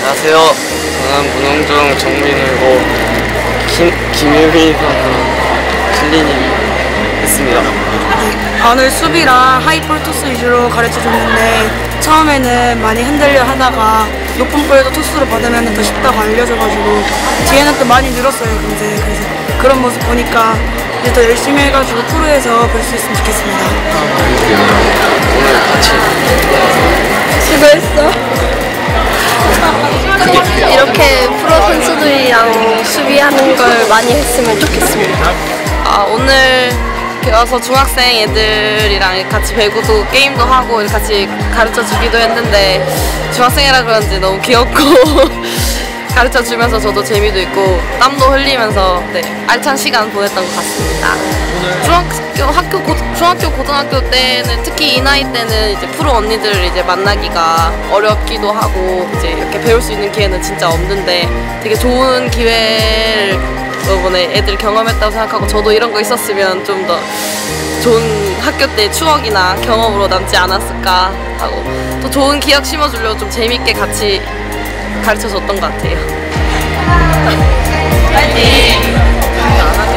안녕하세요. 저는 문홍중 정민우이고 김유빈 선수 클리닝 했습니다. 오늘 수비랑 하이볼 토스 위주로 가르쳐줬는데 처음에는 많이 흔들려 하다가 높은 볼도 토스로 받으면 더 쉽다고 알려줘가지고 뒤에는 또 많이 늘었어요. 그래서 그런 모습 보니까 이제 더 열심히 해가지고 프로에서 볼 수 있으면 좋겠습니다. 오늘 같이 수고했어. 이렇게 프로 선수들이랑 수비하는 걸 많이 했으면 좋겠습니다. 오늘 이렇게 와서 중학생 애들이랑 같이 배구도 게임도 하고 같이 가르쳐 주기도 했는데 중학생이라 그런지 너무 귀엽고 가르쳐 주면서 저도 재미도 있고 땀도 흘리면서 알찬 시간 보냈던 것 같습니다. 중학교, 고등학교 때는 특히 이 나이 때는 이제 프로 언니들을 이제 만나기가 어렵기도 하고 이제 이렇게 배울 수 있는 기회는 진짜 없는데 되게 좋은 기회를 이번에 애들 경험했다고 생각하고 저도 이런 거 있었으면 좀 더 좋은 학교 때 추억이나 경험으로 남지 않았을까 하고 또 좋은 기억 심어주려고 좀 재밌게 같이 가르쳐줬던 것 같아요. 파이팅!